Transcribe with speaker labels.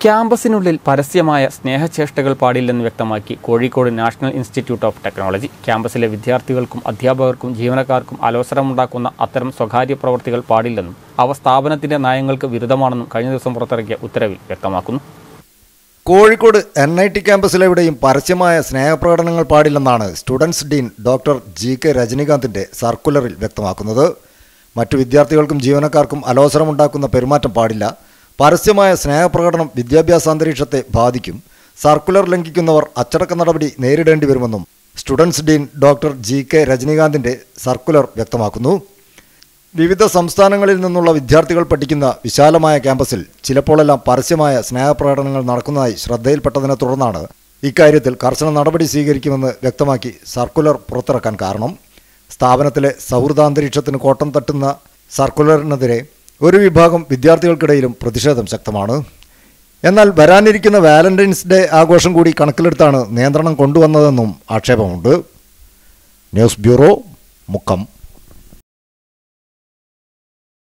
Speaker 1: ക്യാമ്പസിനുള്ളിൽ പരസ്യമായ സ്നേഹചേഷ്ടകൾ പാടില്ലെന്ന് വ്യക്തമാക്കി Kozhikode National Institute of Technology. ക്യാമ്പസിലെ വിദ്യാർത്ഥികൾക്കും അധ്യാപകർക്കും ജീവനക്കാർക്കും അലോസരമുണ്ടാക്കുന്ന അത്തരം സ്വകാര്യ പ്രവൃത്തികൾ പാടില്ലെന്നും അവ സ്ഥാപനത്തിന്റെ നയങ്ങൾക്ക് വിരുദ്ധമാണെന്നും കഴിഞ്ഞ ദിവസം പുറത്തിറക്കിയ ഉത്തരവിൽ വ്യക്തമാക്കുന്നു.
Speaker 2: കോഴിക്കോട് NIT ക്യാമ്പസിലെവിടെയും പരസ്യമായ സ്നേഹപ്രകടനങ്ങൾ പാടില്ലെന്നാണ് സ്റ്റുഡൻസ് ഡീൻ ഡോക്ടർ GK രജനികാന്തിന്റെ സർക്കുലറിൽ വ്യക്തമാക്കുന്നത്. മറ്റു വിദ്യാർത്ഥികൾക്കും ജീവനക്കാർക്കും അലോസരമുണ്ടാക്കുന്ന പെരുമാറ്റം പാടില്ല. പരസ്യമായ സ്നേഹപ്രകടനം വിദ്യാഭ്യാസ അന്തരീക്ഷത്തെ ബാധിക്കും. സർക്കുലർ ലംഘിക്കുന്നവർ അച്ചടക്ക നടപടി നേരിടേണ്ടി വരുമെന്നും സ്റ്റുഡൻസ് ഡീൻ ഡോക്ടർ GK രജനികാന്തിന്റെ സർക്കുലർ വ്യക്തമാക്കുന്നു. വിവിധ സംസ്ഥാനങ്ങളിൽ നിന്നുള്ള വിദ്യാർത്ഥികൾ പഠിക്കുന്ന വിശാലമായ ക്യാമ്പസിൽ ചിലപ്പോഴെല്ലാം പരസ്യമായ സ്നേഹപ്രകടനങ്ങൾ നടക്കുന്നതായി ശ്രദ്ധയിൽപ്പെട്ടതിനെ തുടർന്നാണ് ഇക്കാര്യത്തിൽ കർശന നടപടി സ്വീകരിക്കുമെന്ന് വ്യക്തമാക്കി സർക്കുലർ പുറത്തിറക്കാൻ കാരണം. സ്ഥാപനത്തിലെ സൗഹൃദാന്തരീക്ഷത്തിന് കോട്ടം തട്ടുന്ന സർക്കുലറിനെതിരെ ഒരു വിഭാഗം വിദ്യാർത്ഥികൾക്കിടയിലും പ്രതിഷേധം ശക്തമാണ്. എന്നാൽ വരാനിരിക്കുന്ന വാലന്റൈൻസ് ഡേ ആഘോഷം കൂടി കണക്കിലെടുത്താണ് നിയന്ത്രണം കൊണ്ടുവന്നതെന്നും ആക്ഷേപമുണ്ട്. News bureau, Mukkam.